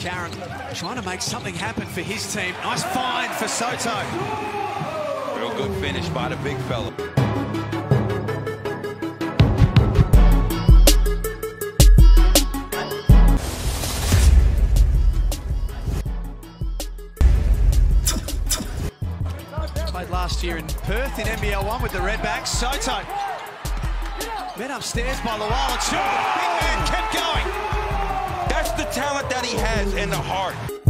Karen trying to make something happen for his team. Nice find for Sotto. Real good finish by the big fella. Played last year in Perth in NBL 1 with the Redbacks. Sotto met upstairs by Lahat. Big man kept going. That's the talent that he has and the heart.